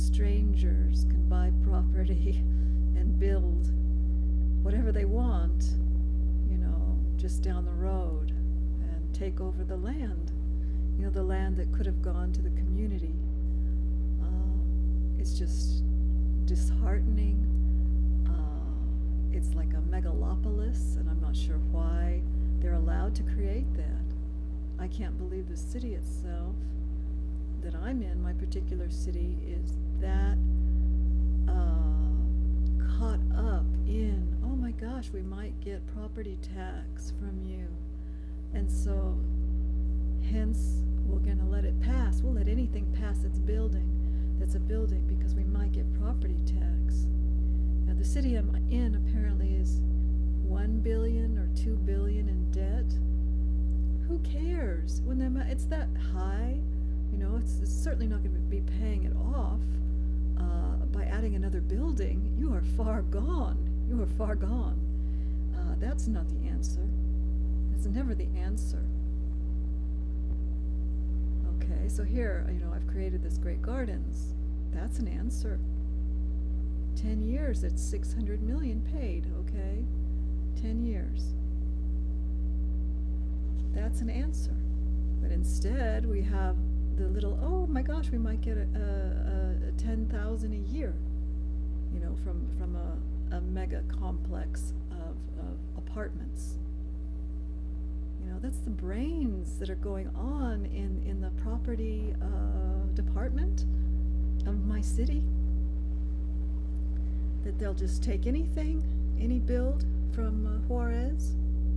strangers can buy property and build whatever they want, you know, just down the road and take over the land. You know, the land that could have gone to the community. It's just disheartening. It's like a megalopolis, and I'm not sure why they're allowed to create that. I can't believe the city itself that I'm in, my particular city, is that caught up in, oh my gosh, we might get property tax from you. And so, hence, we're going to let it pass. We'll let anything pass that's a building, because we might get property tax. Now, the city I'm in apparently is 1 billion or 2 billion in debt. Who cares? When it's that high, you know, it's certainly not going to be paying it off by adding another building. You are far gone. You are far gone. That's not the answer. That's never the answer. Okay, so here, you know, I've created this Great Gardens. That's an answer. 10 years, it's 600 million paid, okay? 10 years. That's an answer. But instead, we have the little, oh my gosh, we might get a 10,000 a year, you know, from a mega complex of apartments. You know, that's the brains that are going on in the property department of my city. That they'll just take anything, any build from Juarez.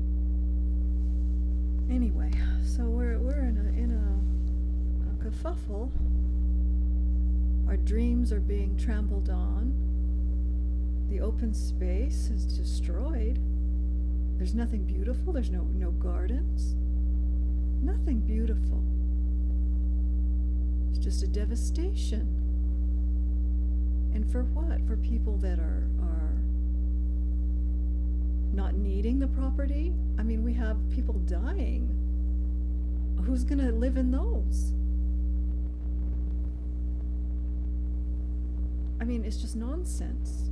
Anyway, so we're in a kerfuffle. Our dreams are being trampled on. The open space is destroyed. There's nothing beautiful. There's no gardens. Nothing beautiful. It's just a devastation. And for what? For people that are not needing the property? I mean, we have people dying. Who's going to live in those? I mean, it's just nonsense.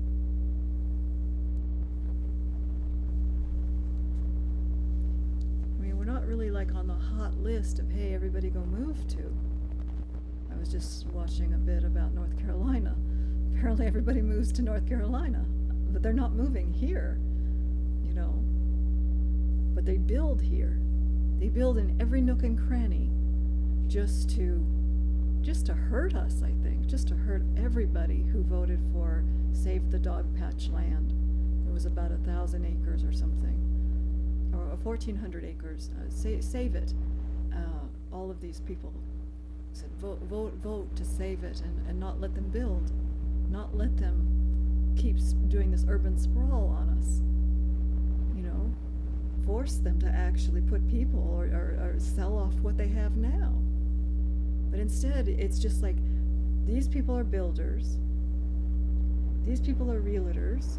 I mean, we're not really like on the hot list of, hey, everybody go move to. I was just watching a bit about North Carolina. Apparently everybody moves to North Carolina, but they're not moving here, you know. But they build here. They build in every nook and cranny just to hurt us, I think, just to hurt everybody who voted for Save the Dog Patch Land. It was about 1,000 acres or something, or 1,400 acres. Save it. All of these people said vote to save it and not let them build. Not let them keep doing this urban sprawl on us. You know, force them to actually put people or sell off what they have now. But instead, it's just like, these people are builders, these people are realtors,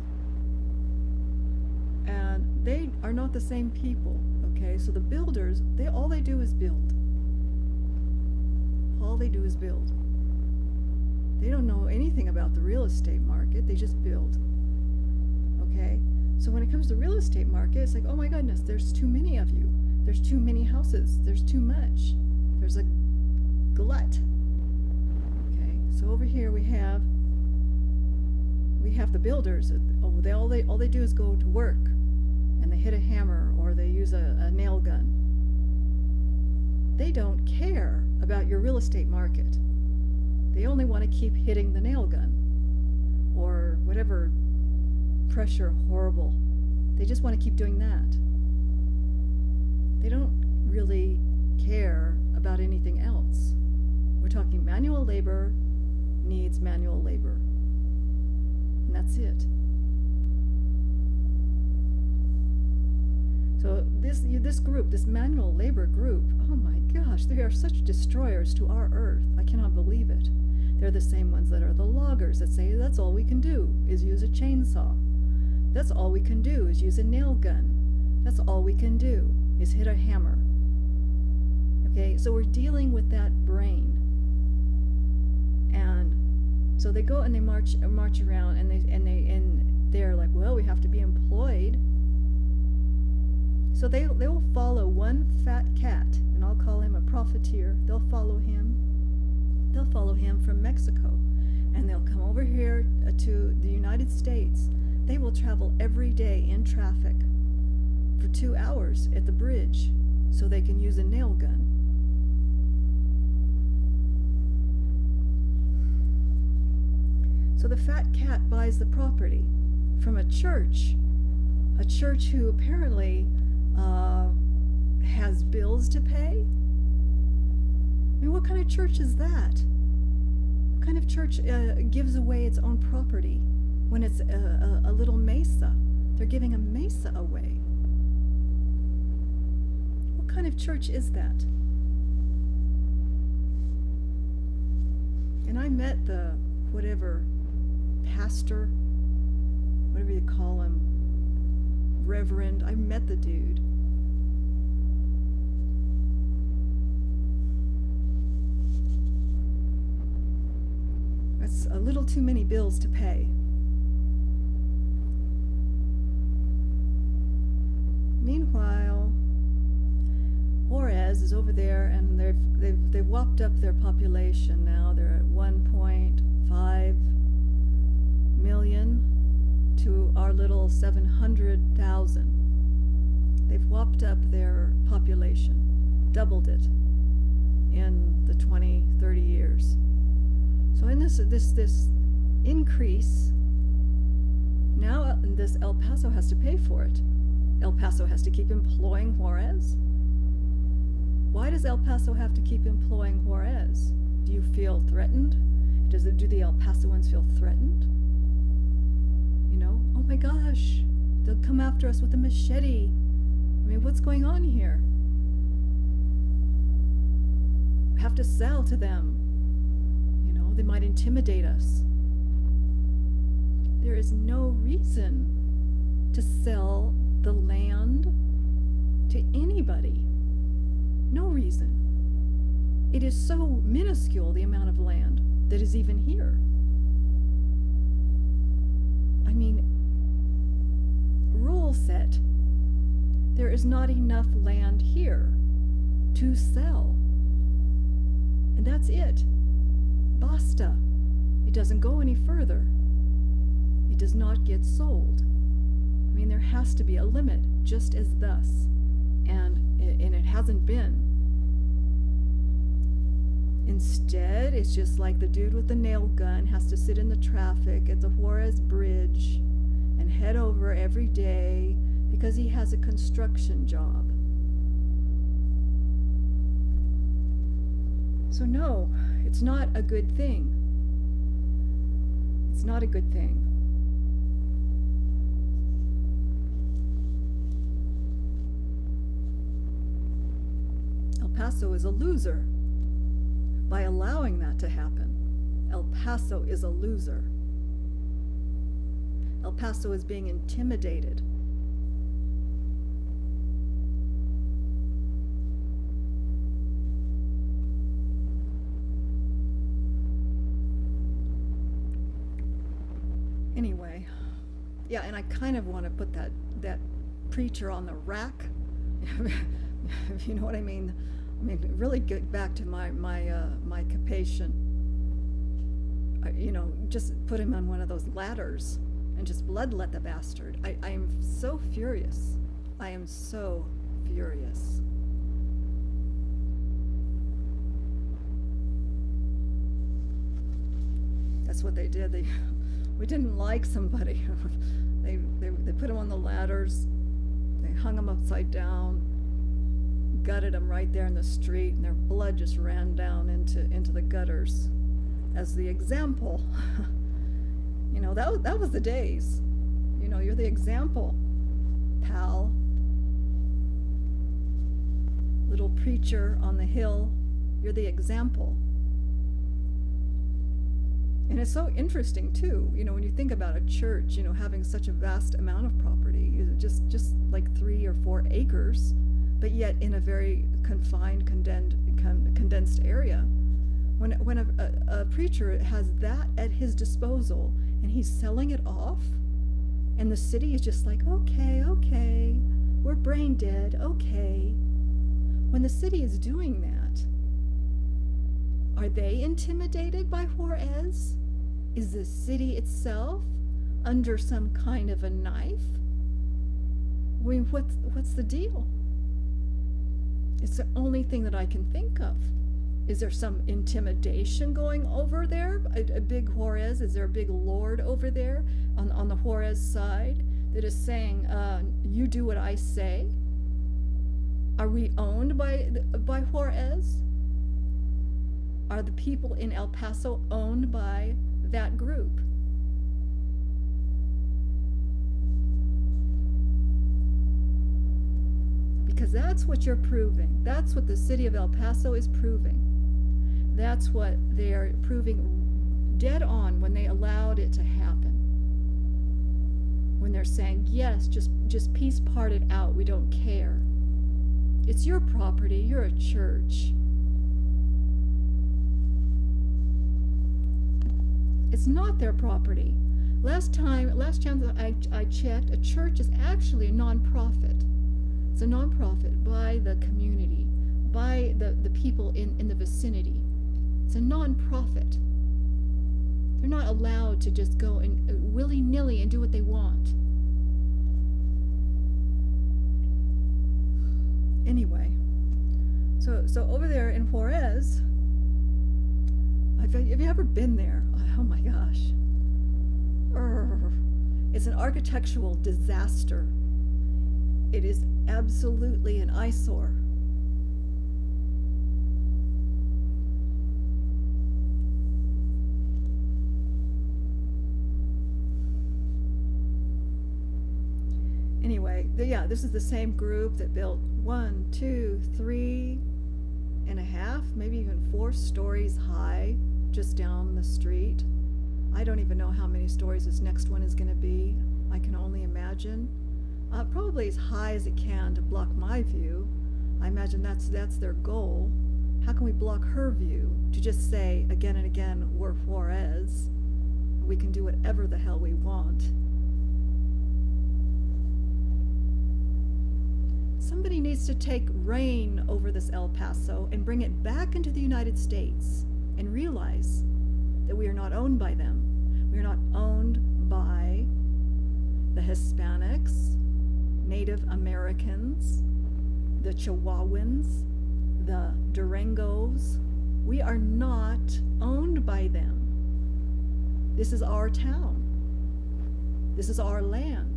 and they are not the same people, okay? So the builders, all they do is build. All they do is build. They don't know anything about the real estate market. They just build. Okay? So when it comes to the real estate market, it's like, oh my goodness, there's too many of you. There's too many houses. There's too much. There's a glut. Okay? So over here we have the builders. All they do is go to work, and they hit a hammer or they use a nail gun. They don't care about your real estate market. They only want to keep hitting the nail gun or whatever pressure, horrible. They just want to keep doing that. They don't really care about anything else. We're talking manual labor needs manual labor. And that's it. So this group, this manual labor group, oh my gosh, they are such destroyers to our earth. I cannot believe it. They're the same ones that are the loggers that say that's all we can do is use a chainsaw. That's all we can do is use a nail gun. That's all we can do is hit a hammer. Okay, so we're dealing with that brain. And So they go and they march around, and they're like, well, we have to be employed. So they will follow one fat cat, and I'll call him a profiteer. They'll follow him. They'll follow him from Mexico, and they'll come over here to the United States. They will travel every day in traffic for 2 hours at the bridge so they can use a nail gun. So the fat cat buys the property from a church who apparently has bills to pay. I mean, what kind of church is that? What kind of church gives away its own property when it's a little mesa? They're giving a mesa away. What kind of church is that? And I met the whatever pastor, whatever you call him, reverend. I met the dude. That's a little too many bills to pay. Meanwhile, Juarez is over there, and they've whopped up their population now. They're at 1.5 million to our little 700,000. They've whopped up their population, doubled it in the 20-30 years. So in this increase, now this El Paso has to pay for it. El Paso has to keep employing Juarez. Why does El Paso have to keep employing Juarez? Do you feel threatened? Do the El Pasoans feel threatened? You know, oh my gosh, they'll come after us with a machete. I mean, what's going on here? We have to sell to them. You know, they might intimidate us. There is no reason to sell the land to anybody. No reason. It is so minuscule, the amount of land that is even here. I mean, rule set. There is not enough land here to sell. And that's it. Basta. It doesn't go any further. It does not get sold. I mean, there has to be a limit, just as thus. And it hasn't been. Instead, it's just like the dude with the nail gun has to sit in the traffic at the Juarez Bridge and head over every day because he has a construction job. So no, it's not a good thing. It's not a good thing. El Paso is a loser by allowing that to happen. El Paso is a loser. El Paso is being intimidated. Anyway, yeah, and I kind of want to put that preacher on the rack, if you know what I mean. I mean, really get back to my capation. You know, just put him on one of those ladders and just bloodlet the bastard. I am so furious. I am so furious. That's what they did. We didn't like somebody. They put him on the ladders. They hung him upside down. Gutted him right there in the street, and their blood just ran down into the gutters as the example. You know, that was the days. You know, you're the example, pal. Little preacher on the hill, you're the example. And it's so interesting too, you know, when you think about a church, you know, having such a vast amount of property, just like 3 or 4 acres, but yet in a very confined, condensed area. When a preacher has that at his he's selling it off, and the city is just like, okay, we're brain dead, okay. When the city is doing that, are they intimidated by Juarez? Is the city itself under some kind of a knife? I mean, what's the deal? It's the only thing that I can think of. Is there some intimidation going over there? A big Juarez? Is there a big lord over there on the Juarez side that is saying, you do what I say? Are we owned by Juarez? Are the people in El Paso owned by that group? Because that's what you're proving. That's what the city of El Paso is proving. That's what they are proving dead on when they allowed it to happen. When they're saying, yes, just peace parted out, we don't care. It's your property, you're a church. It's not their property. Last chance I checked, a church is actually a nonprofit. It's a nonprofit by the community, by the people in the vicinity. It's a nonprofit. They're not allowed to just go and willy-nilly and do what they want. Anyway, so over there in Juarez, have you ever been there? Oh my gosh. It's an architectural disaster. It is absolutely an eyesore. Anyway, yeah, this is the same group that built 1, 2, 3 and a half, maybe even 4 stories high just down the street. I don't even know how many stories this next one is going to be. I can only imagine. Probably as high as it can to block my view. I imagine that's their goal. How can we block her view? To just say again and again, we're Juarez. We can do whatever the hell we want. Somebody needs to take reign over this El Paso and bring it back into the United States and realize that we are not owned by them. We are not owned by the Hispanics, Native Americans, the Chihuahuans, the Durangos. We are not owned by them. This is our town. This is our land.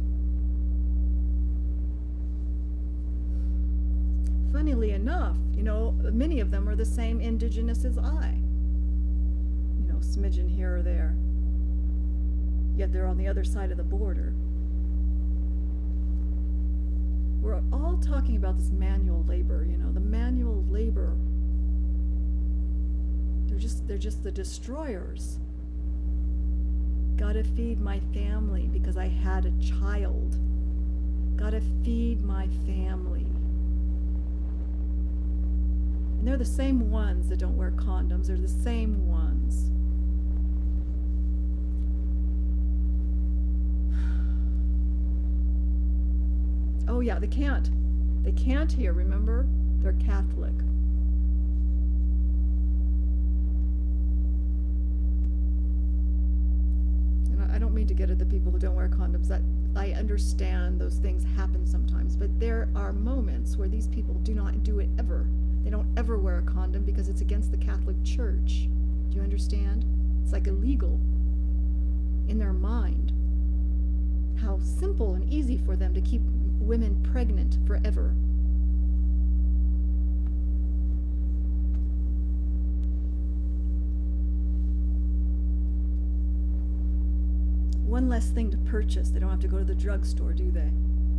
Funnily enough, you know, many of them are the same indigenous as I. You know, smidgen here or there. Yet they're on the other side of the border. We're all talking about this manual labor, you know, the manual labor. They're just the destroyers. Gotta feed my family because I had a child. Gotta feed my family. And they're the same ones that don't wear condoms. They're the same ones. Oh yeah, they can't. They can't here, remember? They're Catholic. And I don't mean to get at the people who don't wear condoms. I understand those things happen sometimes, but there are moments where these people do not do it ever. They don't ever wear a condom because it's against the Catholic Church. Do you understand? It's like illegal in their mind. How simple and easy for them to keep women pregnant forever. One less thing to purchase. They don't have to go to the drugstore, do they?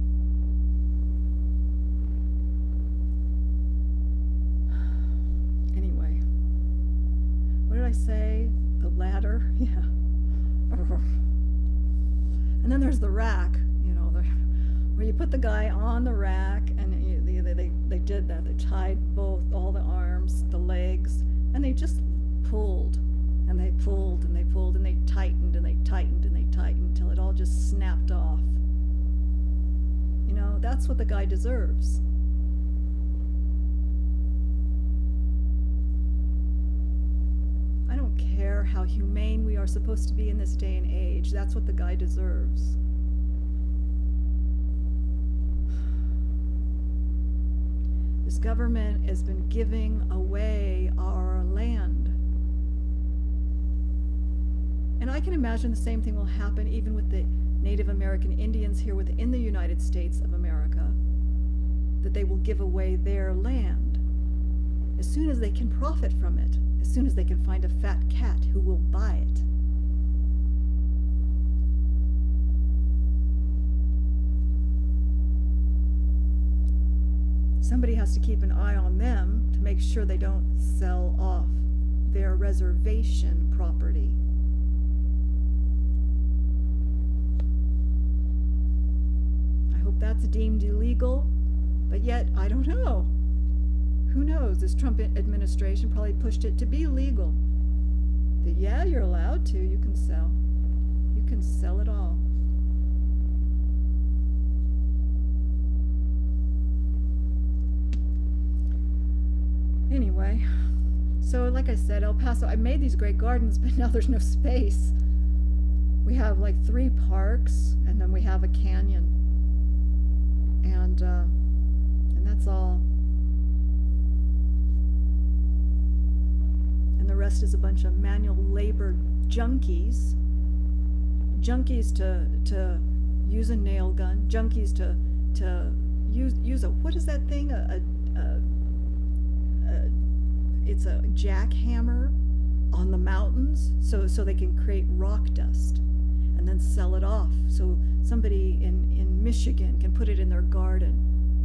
Anyway, what did I say? The ladder? Yeah. And then there's the rack, you know, where you put the guy on the rack, and they did that. They tied all the arms, the legs, and they just pulled, and they pulled, and they pulled, and they tightened, and they tightened. That's what the guy deserves. I don't care how humane we are supposed to be in this day and age. That's what the guy deserves. This government has been giving away our land. And I can imagine the same thing will happen even with the Native American Indians here within the United States of America, that they will give away their land as soon as they can profit from it, as soon as they can find a fat cat who will buy it. Somebody has to keep an eye on them to make sure they don't sell off their reservation property. I hope that's deemed illegal, but yet I don't know. Who knows? This Trump administration probably pushed it to be legal. That yeah, you're allowed to, you can sell. You can sell it all. Anyway, so like I said, El Paso, I made these great gardens, but now there's no space. We have like 3 parks, and then we have a canyon. And that's all. And the rest is a bunch of manual labor junkies. Junkies to use a nail gun. Junkies to use a, what is that thing? It's a jackhammer on the mountains so they can create rock dust and then sell it off so somebody in Michigan can put it in their garden.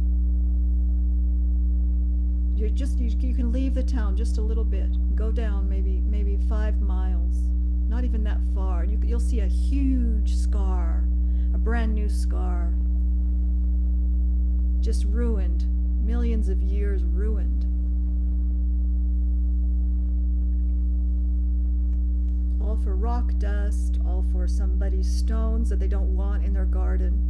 You can leave the town just a little bit, go down maybe 5 miles, not even that far. You'll see a huge scar, a brand new scar, just ruined, millions of years ruined. All for rock dust, all for somebody's stones that they don't want in their garden.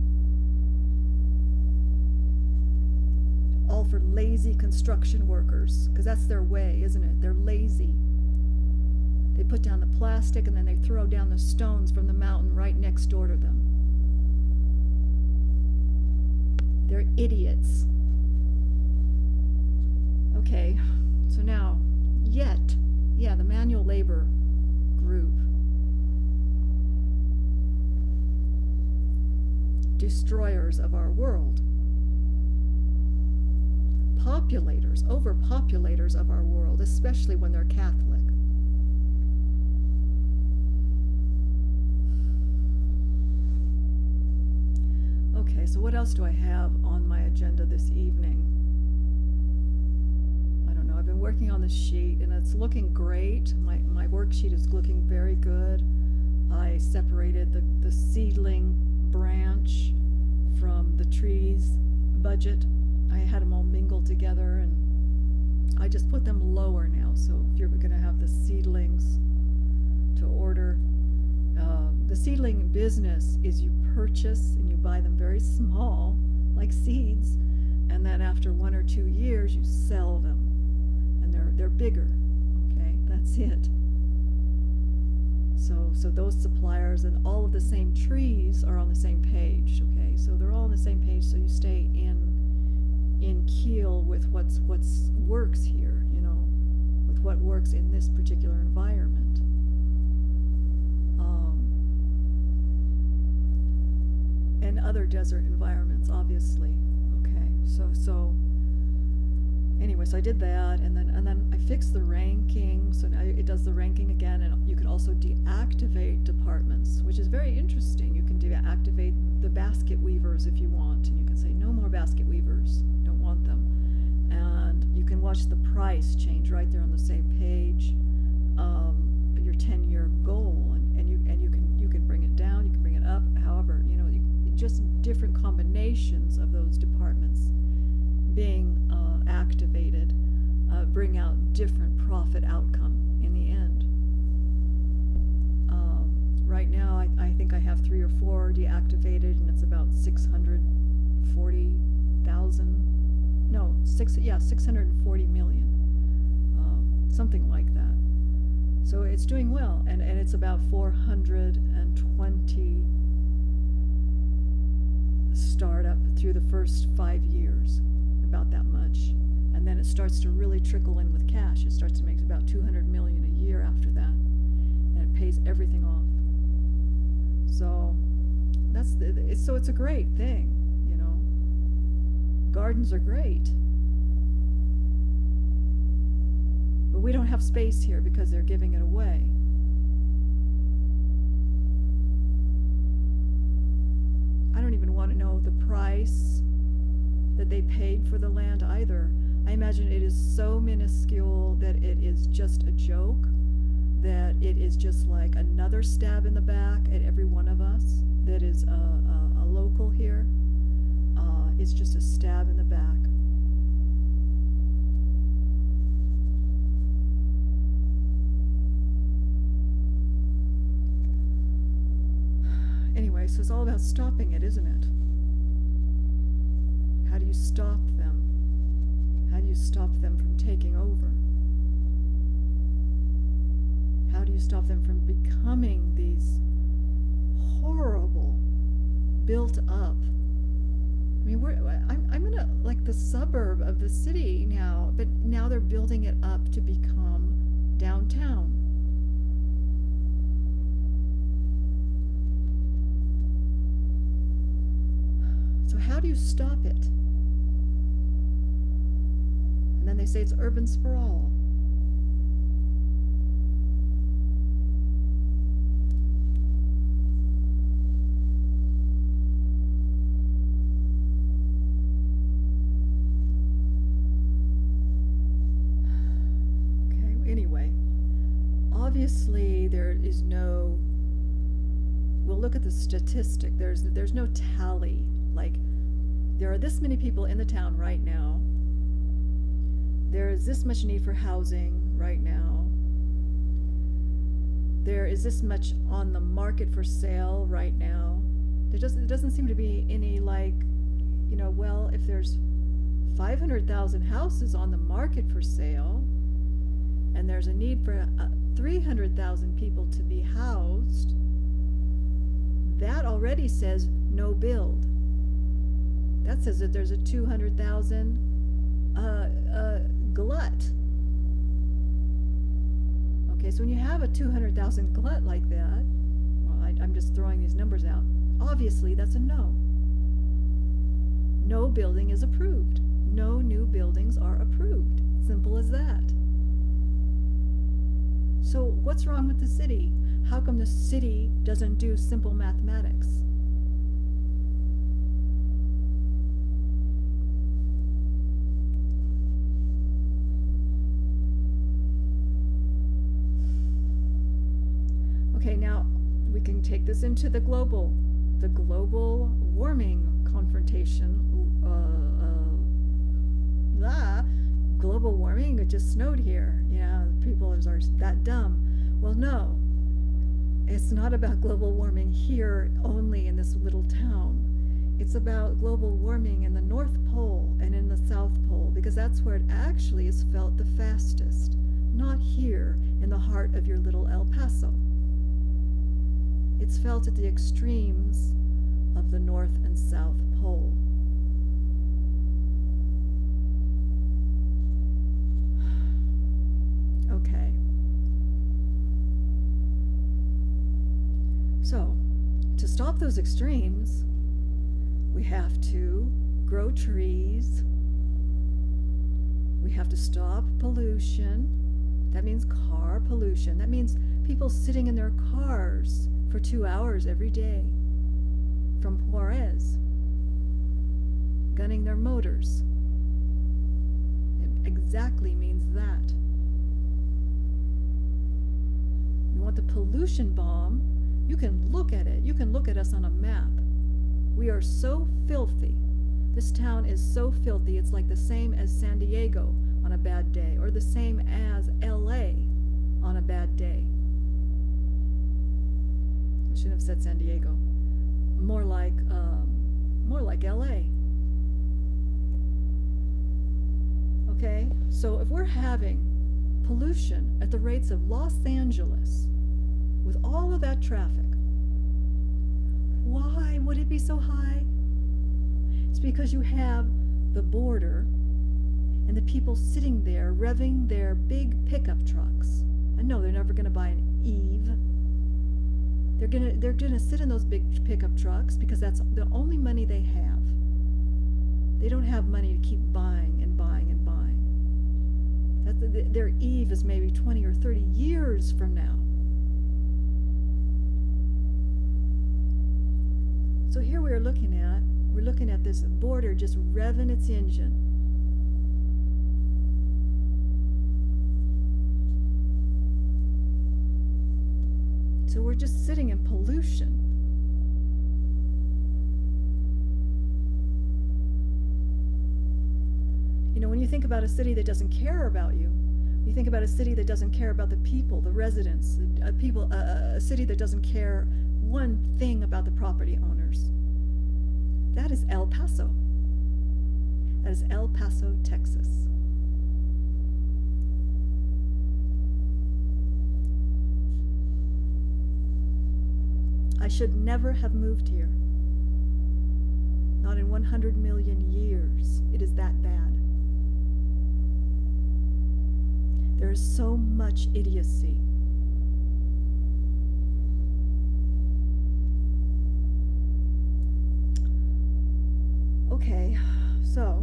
All for lazy construction workers, because that's their way, isn't it? They're lazy. They put down the plastic and then they throw down the stones from the mountain right next door to them. They're idiots. Okay, so now, the manual labor group. Destroyers of our world. Populators, overpopulators of our world, especially when they're Catholic. Okay, so what else do I have on my agenda this evening? I don't know, I've been working on this sheet and it's looking great. My worksheet is looking very good. I separated the seedling branch from the trees budget. I had them all mingled together and I just put them lower now. So if you're going to have the seedlings to order, the seedling business is you purchase and you buy them very small, like seeds, and then after 1 or 2 years you sell them, and they're bigger. Okay, that's it. So those suppliers and all of the same trees are on the same page. Okay, so they're all on the same page. So you stay in keel with what's works here, you know, with what works in this particular environment. And other desert environments, obviously. Okay, so anyway, so I did that, and then I fixed the ranking. So now it does the ranking again, and you can also deactivate departments, which is very interesting. You can deactivate the basket weavers if you want, and you can say no more basket weavers. Don't want them. And you can watch the price change right there on the same page. Your 10-year goal, and you can bring it down, you can bring it up. However, you know, just different combinations of those departments being activated bring out different profit outcome in the end. Right now, I think I have 3 or 4 deactivated, and it's about $640 640 million, something like that. So it's doing well, and it's about 420 startup through the first 5 years, about that much. And then it starts to really trickle in with cash. It starts to make about 200 million a year after that, and it pays everything off. So it's a great thing, you know. Gardens are great, but we don't have space here because they're giving it away. I don't even want to know the price that they paid for the land either. I imagine it is so minuscule that it is just a joke, that it is just like another stab in the back at every one of us that is a local here. It's just a stab in the back. Anyway, so it's all about stopping it, isn't it? How do you stop them? How do you stop them from taking over? How do you stop them from becoming these horrible, built up? I mean, I'm in like the suburb of the city now, but now they're building it up to become downtown. So how do you stop it? And then they say it's urban sprawl. Okay, anyway, obviously there is no, we'll look at the statistic. There's no tally. Like, there are this many people in the town right now. There is this much need for housing right now. There is this much on the market for sale right now. It doesn't seem to be any, like, you know, well, if there's 500,000 houses on the market for sale, and there's a need for 300,000 people to be housed, that already says no build. That says that there's a 200,000 glut. Okay, so when you have a 200,000 glut like that, well, I'm just throwing these numbers out. Obviously, that's a no. No building is approved. No new buildings are approved. Simple as that. So what's wrong with the city? How come the city doesn't do simple mathematics? Okay, now we can take this into the global warming confrontation. Global warming, it just snowed here. Yeah, people are that dumb. Well, no, it's not about global warming here only in this little town. It's about global warming in the North Pole and in the South Pole, because that's where it actually is felt the fastest, not here in the heart of your little El Paso. It's felt at the extremes of the North and South Pole. Okay. So, to stop those extremes, we have to grow trees. We have to stop pollution. That means car pollution. That means people sitting in their cars for 2 hours every day from Juarez, gunning their motors. It exactly means that. You want the pollution bomb? You can look at it. You can look at us on a map. We are so filthy. This town is so filthy, it's like the same as San Diego on a bad day, or the same as LA on a bad day. I shouldn't have said San Diego. More like LA. Okay, so if we're having pollution at the rates of Los Angeles with all of that traffic, why would it be so high? It's because you have the border and the people sitting there revving their big pickup trucks. And no, they're never going to buy an Eve. They're gonna sit in those big pickup trucks because that's the only money they have. They don't have money to keep buying and buying and buying. Their Eve is maybe 20 or 30 years from now. So here we're looking at this border just revving its engine. So we're just sitting in pollution. You know, when you think about a city that doesn't care about you, you think about a city that doesn't care about the people, the residents, a city that doesn't care one thing about the property owners. That is El Paso. That is El Paso, Texas. I should never have moved here. Not in 100 million years. It is that bad. There is so much idiocy. Okay, so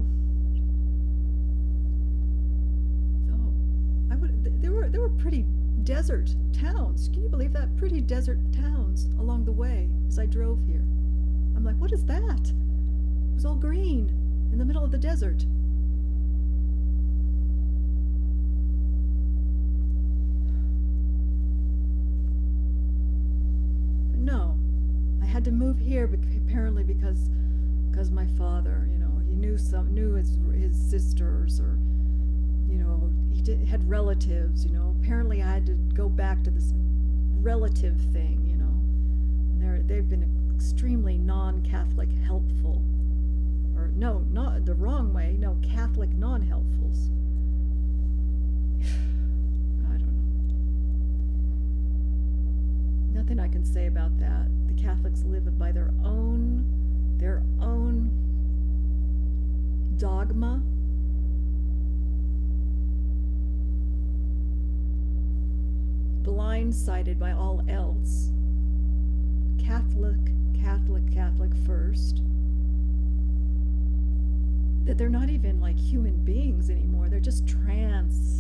there were pretty desert towns. Can you believe that? Pretty desert towns along the way as I drove here. I'm like, what is that? It was all green in the middle of the desert. But no, I had to move here apparently because my father, you know, he knew his sisters, or you know, had relatives, you know. Apparently I had to go back to this relative thing, you know. And they've been extremely non-Catholic helpful. Or no, not the wrong way, no, Catholic non-helpfuls. I don't know. Nothing I can say about that. The Catholics live by their own dogma. Blindsided by all else. Catholic first. That they're not even like human beings anymore. They're just trans.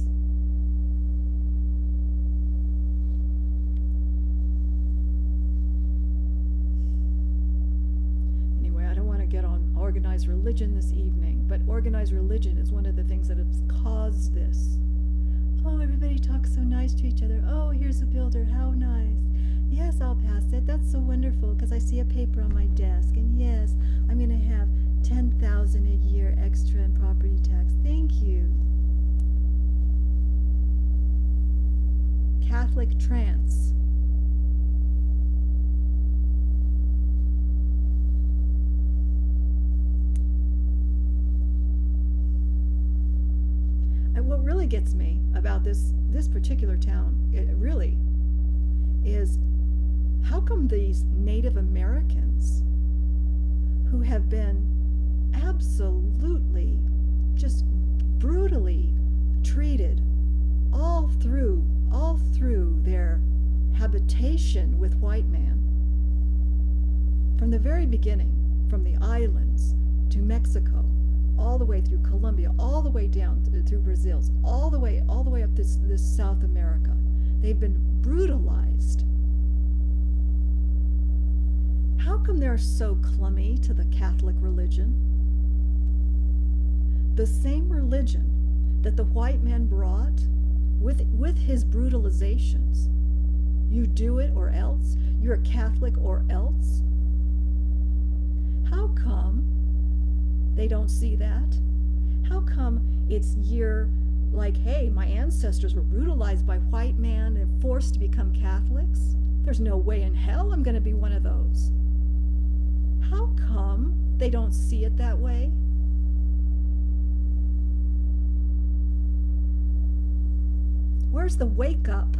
Anyway, I don't want to get on organized religion this evening, but organized religion is one of the things that has caused this. Oh, everybody talks so nice to each other. Oh, here's a builder. How nice. Yes, I'll pass it. That's so wonderful because I see a paper on my desk. And yes, I'm going to have $10,000 a year extra in property tax. Thank you. Catholic trance. And what really gets me about this particular town, it really, is how come these Native Americans who have been absolutely just brutally treated all through their habitation with white man, from the very beginning, from the islands to Mexico, all the way through Colombia, all the way down through Brazil, all the way up this South America. They've been brutalized. How come they're so clummy to the Catholic religion? The same religion that the white man brought with his brutalizations. You do it or else. You're a Catholic or else. How come they don't see that? How come it's like, hey, my ancestors were brutalized by white man and forced to become Catholics? There's no way in hell I'm going to be one of those. How come they don't see it that way? Where's the wake up?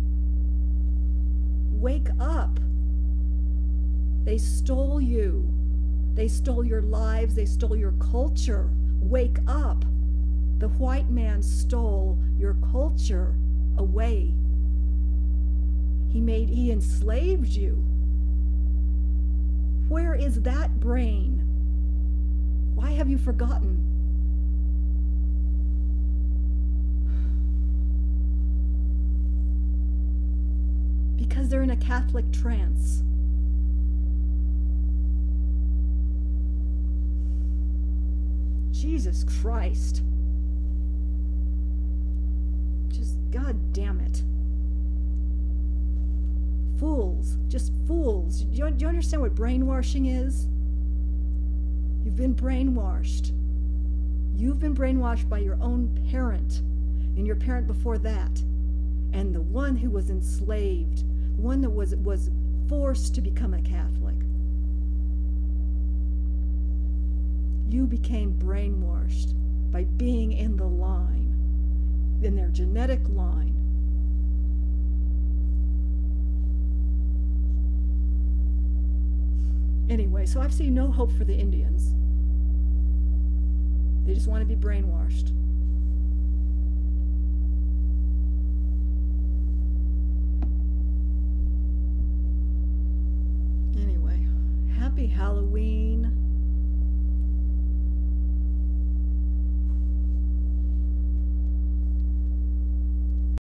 Wake up. They stole you. They stole your lives. They stole your culture. Wake up. The white man stole your culture away. He enslaved you. Where is that brain? Why have you forgotten? Because they're in a Catholic trance. Jesus Christ. Just, God damn it. Fools. Just fools. Do you understand what brainwashing is? You've been brainwashed. You've been brainwashed by your own parent, and your parent before that, and the one who was enslaved, the one that was forced to become a Catholic. You became brainwashed by being in the line, in their genetic line. Anyway, so I see no hope for the Indians. They just want to be brainwashed.